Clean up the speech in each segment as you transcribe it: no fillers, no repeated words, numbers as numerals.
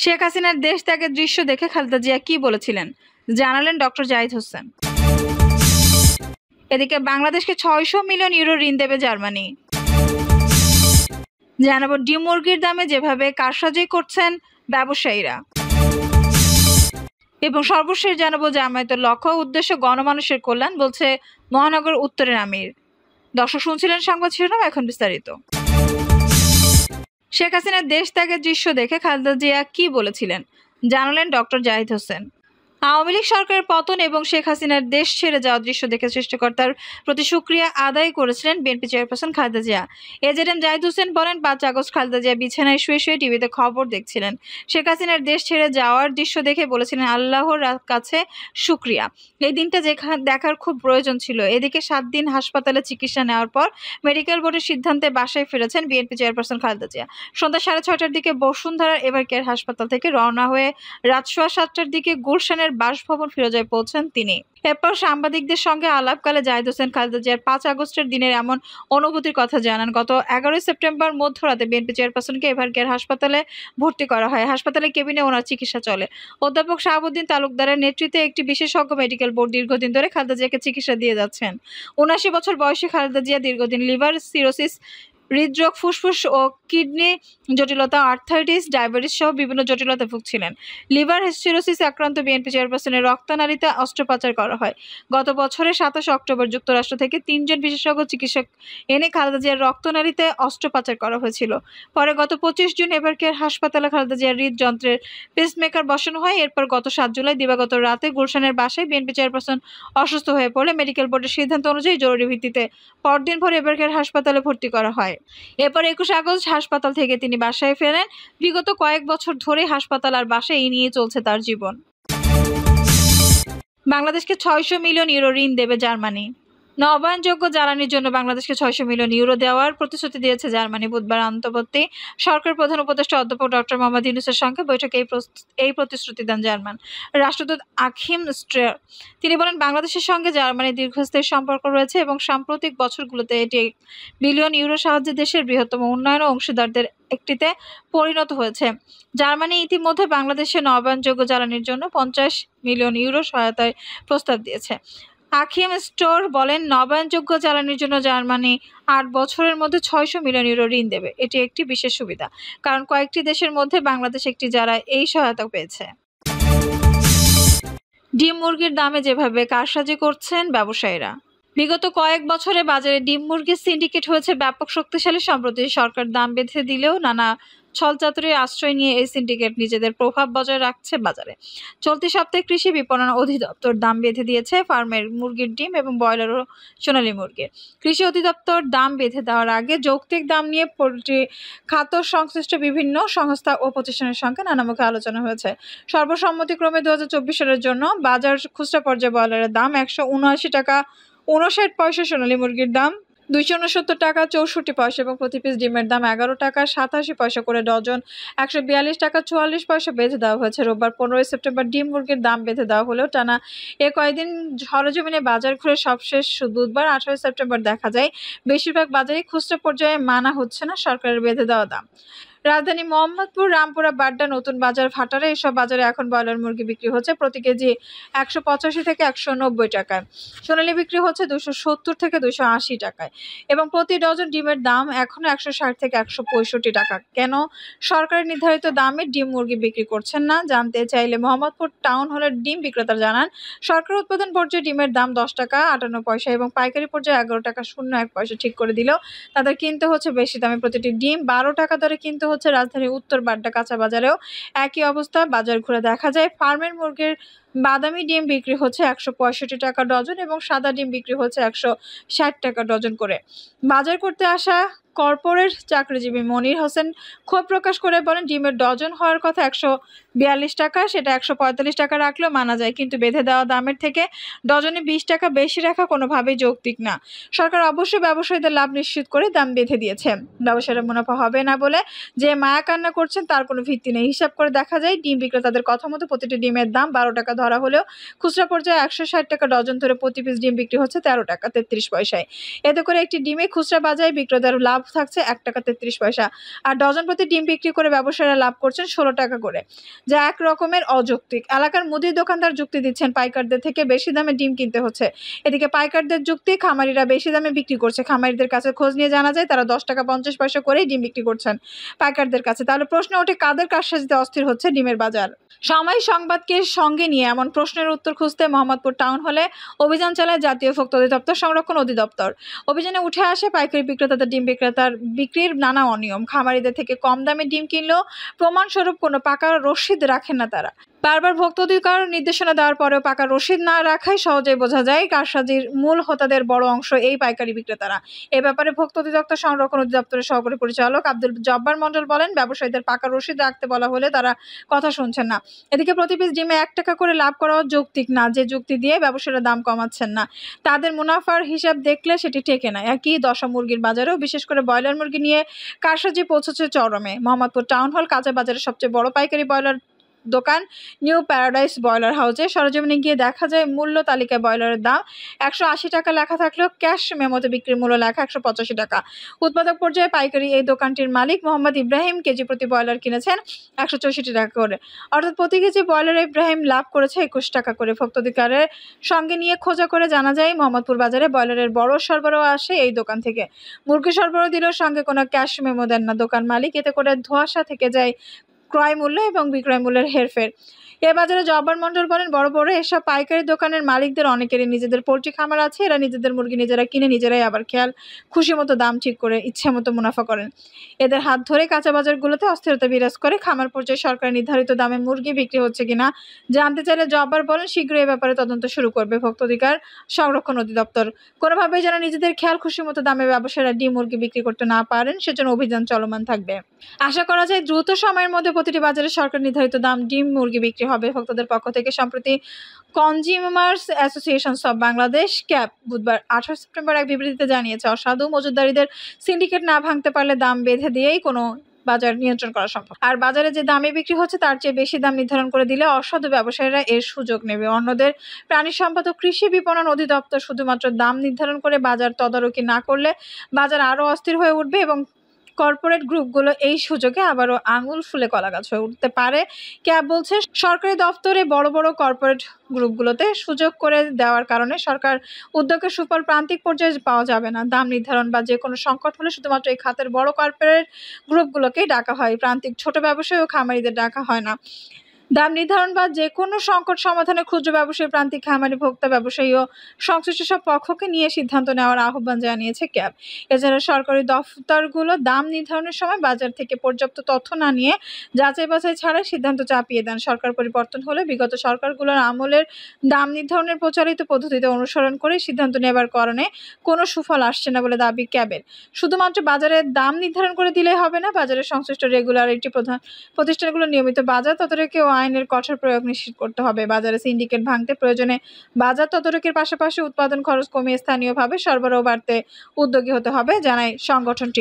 শেখ হাসিনার দেশ ত্যাগের দৃশ্য দেখে খালেদা জিয়া কি বলেছিলেন জানালেন ডক্টর জাহিদ হোসেন। এদিকে বাংলাদেশকে 600 মিলিয়ন ইউরো ঋণ দেবে জার্মানি। জানাবো ডিম মুরগির দামে যেভাবে কারসাজি করছেন ব্যবসায়ীরা। এবং সর্বশেষ জানাবো জামায়াতের লক্ষ্য উদ্দেশ্য গণমানুষের কল্যাণ বলছে মহানগর উত্তরের আমির। দর্শক শুনছিলেন সংবাদ শিরোনাম, এখন বিস্তারিত। শেখ হাসিনার দেশ ত্যাগের দৃশ্য দেখে খালেদা জিয়া কি বলেছিলেন জানালেন ডক্টর জাহিদ হোসেন। আওয়ামী লীগ সরকারের পতন এবং শেখ হাসিনার দেশ ছেড়ে যাওয়ার দৃশ্য দেখে সৃষ্টিকর্তার প্রতি শুকরিয়া আদায় করেছিলেন BNP chairperson Khaleda Zia. AZM Zahid Hossain বলেন, 5 আগস্ট খালেদা জিয়া বিছানায় শুয়ে শুয়ে টিভিতে খবর দেখছিলেন। শেখ হাসিনার দেশ ছেড়ে যাওয়ার দৃশ্য দেখে বলেছিলেন আল্লাহর কাছে শুকরিয়া, এই দিনটা দেখার খুব প্রয়োজন ছিল। এদিকে 7 দিন হাসপাতালে চিকিৎসা নেওয়ার পর মেডিকেল বোর্ডের সিদ্ধান্তে বাসায় ফিরেছেন বিএনপি চেয়ারপারসন খালেদা জিয়া। সন্ধ্যা 6:30টার দিকে বসুন্ধরার এভারকেয়ার হাসপাতাল থেকে রওনা হয়ে রাত 7:15টার দিকে গুলশানের বাসভবন ফিরোজায় পৌঁছান তিনি। এরপর সাংবাদিকদের সঙ্গে আলাপকালে জাহিদ হোসেন খালেদা জিয়ার 5 আগস্টের দিনের এমন অনুভূতির কথা জানান। গত 11 সেপ্টেম্বর মধ্যরাতে বিএনপি চেয়ারপারসনকে এভারকেয়ার হাসপাতালে ভর্তি করা হয়। হাসপাতালের কেবিনে ওনার চিকিৎসা চলে। অধ্যাপক শাহাবুদ্দিন তালুকদারের নেতৃত্বে একটি বিশেষজ্ঞ মেডিকেল বোর্ড দীর্ঘদিন ধরে খালেদা জিয়াকে চিকিৎসা দিয়ে যাচ্ছেন। 79 বছর বয়সী খালেদা জিয়া দীর্ঘদিন লিভার সিরোসিস, হৃদরোগ, ফুসফুস ও কিডনি জটিলতা, আর্থাইটিস, ডায়াবেটিস সহ বিভিন্ন জটিলতায় ভুগছিলেন। লিভার সিরোসিস আক্রান্ত বিএনপি চেয়ারপারসনের রক্তনালীতে অস্ত্রোপচার করা হয়। গত বছরের 27 অক্টোবর যুক্তরাষ্ট্র থেকে 3 জন বিশেষজ্ঞ চিকিৎসক এনে খালেদা জিয়ার রক্তনালীতে অস্ত্রোপচার করা হয়েছিল। পরে গত 25 জুন এভারকেয়ার হাসপাতালে খালেদা জিয়ার হৃদযন্ত্রের পেসমেকার বসানো হয়। এরপর গত 7 জুলাই দিবাগত রাতে গুলশানের বাসায় বিএনপি চেয়ারপারসন অসুস্থ হয়ে পড়লে মেডিকেল বোর্ডের সিদ্ধান্ত অনুযায়ী জরুরি ভিত্তিতে পরদিন ভোর এভারকেয়ার হাসপাতালে ভর্তি করা হয়। এরপর 21 আগস্ট হাসপাতাল থেকে তিনি বাসায় ফেরেন। বিগত কয়েক বছর ধরে হাসপাতাল আর বাসায় এই নিয়ে চলছে তার জীবন। বাংলাদেশকে 600 মিলিয়ন ইউরো ঋণ দেবে জার্মানি। নবায়নযোগ্য জ্বালানির জন্য বাংলাদেশকে 600 মিলিয়ন ইউরো দেওয়ার প্রতিশ্রুতি দিয়েছে জার্মানি। বুধবার অন্তর্বর্তী সরকার প্রধান উপদেষ্টা অধ্যাপক ডক্টর মোহাম্মদ ইউনূসের সঙ্গে বৈঠকে এই প্রতিশ্রুতি দেন জার্মান রাষ্ট্রদূত আখিম স্ট্রেয়ার। তিনি বলেন, বাংলাদেশের সঙ্গে জার্মানির দীর্ঘস্থায়ী সম্পর্ক রয়েছে এবং সাম্প্রতিক বছরগুলোতে এটি 1 বিলিয়ন ইউরো সাহায্যে দেশের বৃহত্তম উন্নয়ন ও অংশীদারদের একটিতে পরিণত হয়েছে। জার্মানি ইতিমধ্যে বাংলাদেশের নবায়নযোগ্য জ্বালানির জন্য 50 মিলিয়ন ইউরো সহায়তার প্রস্তাব দিয়েছে। আখিম স্টোর বলেন, নবায়নযোগ্য জ্বালানির জন্য জার্মানি 8 বছরের মধ্যে 600 মিলিয়ন ইউরো ঋণ দেবে। এটি একটি বিশেষ সুবিধা, কারণ কয়েকটি দেশের মধ্যে বাংলাদেশ একটি যারা এই সহায়তা পেয়েছে। ডিম মুরগির দামে যেভাবে কারসাজি করছেন ব্যবসায়ীরা। বিগত কয়েক বছরে বাজারে ডিম মুরগির সিন্ডিকেট হয়েছে ব্যাপক শক্তিশালী। সম্প্রতি সরকার দাম বেঁধে দিলেও নানা ছলচাতুরির আশ্রয় নিয়ে এই সিন্ডিকেট নিজেদের প্রভাব বজায় রাখছে বাজারে। চলতি সপ্তাহে কৃষি বিপণন অধিদপ্তর দাম বেঁধে দিয়েছে ফার্মের মুরগির ডিম এবং ব্রয়লার ও সোনালী মুরগির। কৃষি অধিদপ্তর দাম বেঁধে দেওয়ার আগে যৌক্তিক দাম নিয়ে পোল্ট্রি খাত সংশ্লিষ্ট বিভিন্ন সংস্থা ও প্রতিষ্ঠানের সঙ্গে নানামুখী আলোচনা হয়েছে। সর্বসম্মতিক্রমে 2024 সালের জন্য বাজার খুচরা পর্যায়ে ব্রয়লারের দাম 179 টাকা 59 পয়সা, সোনালী মুরগির দাম 269 টাকা 64 পয়সা এবং প্রতি পিস ডিমের দাম 11 টাকা 87 পয়সা করে ডজন 142 টাকা 44 পয়সা বেঁধে দেওয়া হয়েছে। রোববার 15 সেপ্টেম্বর ডিম মুরগির দাম বেঁধে দেওয়া হলেও টানা কয়েকদিন সরেজমিনে বাজার ঘুরে সবশেষ বুধবার 18 সেপ্টেম্বর দেখা যায় বেশিরভাগ বাজারে খুচরা পর্যায়ে মানা হচ্ছে না সরকারের বেঁধে দেওয়া দাম। রাজধানী মোহাম্মদপুর, রামপুরা, বাড্ডা, নতুন বাজার, ভাটারা এসব বাজারে এখন ব্রয়লার মুরগি বিক্রি হচ্ছে প্রতি কেজি 185 থেকে 190 টাকায়। সোনালী বিক্রি হচ্ছে 270 থেকে 280 টাকায় এবং প্রতি ডজন ডিমের দাম এখনো 160 থেকে 165 টাকা। কেন সরকারের নির্ধারিত দামে ডিম মুরগি বিক্রি করছেন না জানতে চাইলে মোহাম্মদপুর টাউন হলের ডিম বিক্রেতা জানান, সরকার উৎপাদন পর্যায়ে ডিমের দাম 10 টাকা 58 পয়সা এবং পাইকারি পর্যায়ে 11 টাকা 01 পয়সা ঠিক করে দিলেও তাদের কিনতে হচ্ছে বেশি দামে। প্রতিটি ডিম 12 টাকা দরে কিনতে হচ্ছে। রাজধানীর উত্তর বাড্ডা কাঁচা বাজারেও একই অবস্থা। বাজার ঘুরে দেখা যায় ফার্মের মুরগির বাদামি ডিম বিক্রি হচ্ছে 165 টাকা ডজন এবং সাদা ডিম বিক্রি হচ্ছে 160 টাকা ডজন করে। বাজার করতে আসা কর্পোরেট চাকরিজীবী মনির হোসেন ক্ষোভ প্রকাশ করে বলেন, ডিমের ডজন হওয়ার কথা 42 টাকা, সেটা 145 টাকা রাখলেও মানা যায়, কিন্তু বেঁধে দেওয়া দামের থেকে ডজনে 20 টাকা বেশি রাখা কোনোভাবেই যৌক্তিক না। সরকার অবশ্যই ব্যবসায়ীদের লাভ নিশ্চিত করে দাম বেঁধে দিয়েছে। ব্যবসায়ীরা মুনাফা হবে না বলে যে মায়া কান্না করছেন তার কোনো ভিত্তি নেই। হিসাব করে দেখা যায় ডিম বিক্রেতাদের কথা মতো প্রতিটি ডিমের দাম 12 টাকা ধরা হলেও খুচরা পর্যায়ে 160 টাকা ডজন ধরে প্রতি পিস ডিম বিক্রি হচ্ছে 13 টাকা 33 পয়সায়। এতে করে একটি ডিমে খুচরা বাজারে বিক্রেতার লাভ থাকছে 1 টাকা 33 পয়সা, আর ডজন প্রতি ডিম বিক্রি করে ব্যবসায়ীরা লাভ করছেন 16 টাকা করে, যা এক রকমের অযৌক্তিক। এলাকার মুদির দোকানদার যুক্তি দিচ্ছেন পাইকারদের থেকে বেশি দামে ডিম কিনতে হচ্ছে। এদিকে পাইকারদের যুক্তি, খামারিরা বেশি দামে বিক্রি করছে। খামারিদের কাছে খোঁজ নিয়ে জানা যায় তারা 10 টাকা 50 পয়সা করেই ডিম বিক্রি করছেন পাইকারদের কাছে। তাহলে প্রশ্ন ওঠে, কাদের কারসাজিতে অস্থির হচ্ছে ডিমের বাজার? সময় সংবাদকে সঙ্গে নিয়ে এমন প্রশ্নের উত্তর খুঁজতে মোহাম্মদপুর টাউন হলে অভিযান চালায় জাতীয় ভোক্তা অধিদপ্তর, সংরক্ষণ অধিদপ্তর। অভিযানে উঠে আসে পাইকারি বিক্রেতাদের ডিম বিক্রির নানা অনিয়ম। খামারিদের থেকে কম দামে ডিম কিনলেও প্রমাণস্বরূপ কোনো পাকা রসিদ রাখেন না তারা। বারবার ভোক্তা অধিকার নির্দেশনা দেওয়ার পরেও পাকা রসিদ না রাখায় সহজেই বোঝা যায় কারসাজির মূল হোতাদের বড় অংশ এই পাইকারি বিক্রেতারা। এ ব্যাপারে ভোক্তা অধিদপ্তর, সংরক্ষণ অধিদপ্তরের সহকারী পরিচালক আব্দুল জব্বার মণ্ডল বলেন, ব্যবসায়ীদের পাকা রসিদ রাখতে বলা হলে তারা কথা শুনছেন না। এদিকে প্রতি পিস ডিমে 1 টাকা করে লাভ করাও যৌক্তিক না, যে যুক্তি দিয়ে ব্যবসায়ীরা দাম কমাচ্ছেন না। তাদের মুনাফার হিসাব দেখলে সেটি টেকে না। একই দশা মুরগির বাজারেও, বিশেষ করে ব্রয়লার মুরগি নিয়ে কারসাজি পৌঁছেছে চরমে। মোহাম্মদপুর টাউন হল কাঁচা বাজারের সবচেয়ে বড় পাইকারি ব্রয়লার দোকান নিউ প্যারাডাইস ব্রয়লার হাউসে সরেজমিনে গিয়ে দেখা যায় মূল্য তালিকায় ব্রয়লারের দাম 180 টাকা লেখা থাকলেও ক্যাশ মেমোতে বিক্রির মূল্য লেখা 185 টাকা। উৎপাদক পর্যায়ে পাইকারি এই দোকানটির মালিক মোহাম্মদ ইব্রাহিম কেজি প্রতি ব্রয়লার কিনেছেন 164 টাকা করে, অর্থাৎ প্রতি কেজি ব্রয়লারে ইব্রাহিম লাভ করেছে 21 টাকা করে। ভোক্তাধিকারের সঙ্গে নিয়ে খোঁজা করে জানা যায় মোহাম্মদপুর বাজারে ব্রয়লারের বড় সরবরাহ আসে এই দোকান থেকে। মুরগি সরবরাহ দিলেও সঙ্গে কোনো ক্যাশ মেমো দেন না দোকান মালিক। এতে করে ধোঁয়াশা থেকে যায় ক্রয় মূল্য এবং বিক্রয় মূল্যের হেরফের। এ বাজারে জব্বার মণ্ডল বলেন, বড় বড় এসব পাইকারি দোকানের মালিকদের অনেকেরই নিজেদের পোল্ট্রি খামার আছে। এরা নিজেদের মুরগি নিজেরা কিনে নিজেরাই আবার খেয়াল খুশি মতো দাম ঠিক করে ইচ্ছে মতো মুনাফা করেন। এদের হাত ধরে কাঁচা বাজারগুলোতে অস্থিরতা বিরাজ করে। খামার পর্যায়ে সরকার নির্ধারিত দামে মুরগি বিক্রি হচ্ছে কিনা জানতে চাইলে জব্বার বলেন, শীঘ্রই এ ব্যাপারে তদন্ত শুরু করবে ভোক্তা অধিকার সংরক্ষণ অধিদপ্তর। কোনোভাবেই যেন নিজেদের খেয়াল খুশি মতো দামে ব্যবসায়ীরা ডিম মুরগি বিক্রি করতে না পারেন সেজন্য অভিযান চলমান থাকবে। আশা করা যায় দ্রুত সময়ের মধ্যে প্রতিটি বাজারে সরকার নির্ধারিত দাম ডিম মুরগি বিক্রি হবে। ভোক্তাদের পক্ষ থেকে সম্প্রতি consumers associations of Bangladesh CAB বুধবার 18 সেপ্টেম্বর এক বিবৃতিতে জানিয়েছে, অসাধু মজুতদারদের সিন্ডিকেট না ভাঙতে পারলে দাম বেঁধে দিয়েই কোনো বাজার নিয়ন্ত্রণ করা সম্ভব। আর বাজারে যে দামে বিক্রি হচ্ছে তার চেয়ে বেশি দাম নির্ধারণ করে দিলে অসাধু ব্যবসায়ীরা এর সুযোগ নেবে। অন্যদের প্রাণী সম্পদ ও কৃষি বিপণন অধিদপ্তর শুধুমাত্র দাম নির্ধারণ করে বাজার তদারকি না করলে বাজার আরও অস্থির হয়ে উঠবে এবং কর্পোরেট গ্রুপগুলো এই সুযোগে আবারও আঙুল ফুলে কলা গাছ হয়ে উঠতে পারে। ক্যাব বলছে, সরকারি দপ্তরে বড় বড় কর্পোরেট গ্রুপগুলোতে সুযোগ করে দেওয়ার কারণে সরকার উদ্যোগের সুফল প্রান্তিক পর্যায়ে পাওয়া যাবে না। দাম নির্ধারণ বা যে কোনো সংকট হলে শুধুমাত্র এই খাতের বড় কর্পোরেট গ্রুপগুলোকেই ডাকা হয়, প্রান্তিক ছোট ব্যবসায়ী ও খামারিদের ডাকা হয় না। দাম নির্ধারণ বা যে কোনো সংকট সমাধানে ক্ষুদ্র ব্যবসায়ী, প্রান্তিক খামারি, ভোক্তা, ব্যবসায়ী ও সংশ্লিষ্ট সব পক্ষকে নিয়ে সিদ্ধান্ত নেওয়ার আহ্বান জানিয়েছে ক্যাব। এছাড়া সরকারি দফতরগুলো দাম নির্ধারণের সময় বাজার থেকে পর্যাপ্ত তথ্য না নিয়ে যাচাই বাছাই ছাড়াই সিদ্ধান্ত চাপিয়ে দেন। সরকার পরিবর্তন হলে বিগত সরকারগুলোর আমলের দাম নির্ধারণের প্রচলিত পদ্ধতিতে অনুসরণ করে সিদ্ধান্ত নেবার কারণে কোনো সুফল আসছে না বলে দাবি ক্যাবের। শুধুমাত্র বাজারের দাম নির্ধারণ করে দিলেই হবে না, বাজারের সংশ্লিষ্ট রেগুলারিটি প্রতিষ্ঠানগুলো নিয়মিত বাজার তদারকি ও আইনের কঠোর প্রয়োগ নিশ্চিত করতে হবে। বাজারে সিন্ডিকেট ভাঙতে প্রয়োজনে বাজার তদারকির পাশাপাশি উৎপাদন খরচ কমিয়ে স্থানীয়ভাবে সরবরাহ বাড়তে উদ্যোগী হতে হবে, জানায় সংগঠনটি।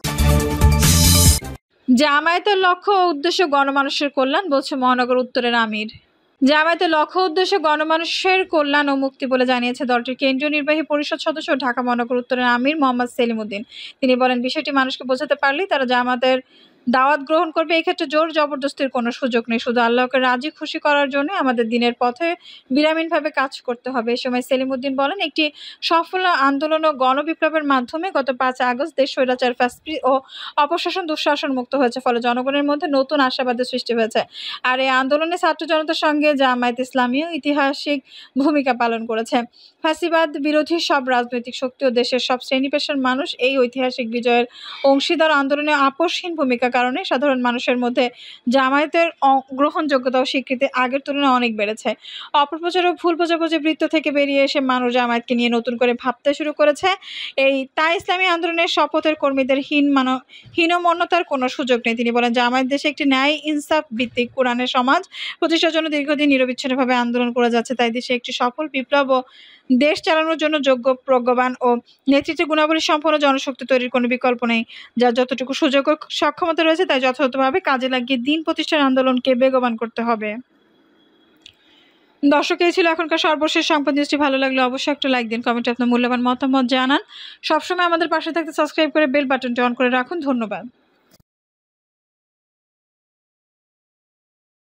জামায়াতের লক্ষ্য ও উদ্দেশ্য গণমানুষের কল্যাণ, বলছে মহানগর উত্তরের আমির। জামায়াতের লক্ষ্য উদ্দেশ্য গণমানুষের কল্যাণ ও মুক্তি বলে জানিয়েছে দলটির কেন্দ্রীয় নির্বাহী পরিষদ সদস্য ঢাকা মহানগর উত্তরের আমির মোহাম্মদ সেলিম উদ্দিন। তিনি বলেন, বিষয়টি মানুষকে বোঝাতে পারলেই তারা জামায়াতের দাওয়াত গ্রহণ করবে। এক্ষেত্রে জোর জবরদস্তির কোনো সুযোগ নেই। শুধু আল্লাহকে রাজি খুশি করার জন্য আমাদের দিনের পথে বিরামহীনভাবে কাজ করতে হবে। এ সময় সেলিম উদ্দিন বলেন, একটি সফল আন্দোলন ও গণবিপ্লবের মাধ্যমে গত 5 আগস্ট দেশ স্বৈরাচার, ফ্যাসিস্ট ও অপশাসন দুঃশাসন মুক্ত হয়েছে। ফলে জনগণের মধ্যে নতুন আশাবাদের সৃষ্টি হয়েছে। আর এই আন্দোলনে ছাত্র জনতার সঙ্গে জামায়াত ইসলামীও ঐতিহাসিক ভূমিকা পালন করেছে। ফ্যাসিবাদ বিরোধী সব রাজনৈতিক শক্তি ও দেশের সব শ্রেণী পেশার মানুষ এই ঐতিহাসিক বিজয়ের অংশীদার। আন্দোলনে আপোষহীন ভূমিকা কারণে সাধারণ মানুষের মধ্যে জামায়াতের গ্রহণযোগ্যতা ও স্বীকৃতি আগের তুলনায় অনেক বেড়েছে। অপপ্রচার ও ভুল বোঝাবুঝি বৃত্ত থেকে বেরিয়ে এসে মানুষ জামায়াতকে নিয়ে নতুন করে ভাবতে শুরু করেছে। তাই ইসলামী আন্দোলনের শপথের কর্মীদের হীনমন্যতার কোনো সুযোগ নেই। তিনি বলেন, জামায়াত দেশে একটি ন্যায় ইনসাফ ভিত্তিক কোরআনের সমাজ প্রতিষ্ঠার জন্য দীর্ঘদিন নিরবিচ্ছিন্নভাবে আন্দোলন করে যাচ্ছে। তাই দেশে একটি সফল বিপ্লব ও দেশ চালানোর জন্য যোগ্য, প্রজ্ঞাবান ও নেতৃত্বের গুণাবলী সম্পন্ন জনশক্তি তৈরির কোনো বিকল্প নেই। যার যতটুকু সুযোগ ও সক্ষমতা রয়েছে তাই যথাযথভাবে কাজে লাগিয়ে দিন প্রতিষ্ঠার আন্দোলনকে বেগবান করতে হবে। দর্শক, এই ছিল এখনকার সর্বশেষ সংবাদ নিউজটি। ভালো লাগলে অবশ্যই একটা লাইক দিন, কমেন্টে আপনার মূল্যবান মতামত জানান। সবসময় আমাদের পাশে থাকতে সাবস্ক্রাইব করে বেল বাটনটি অন করে রাখুন। ধন্যবাদ।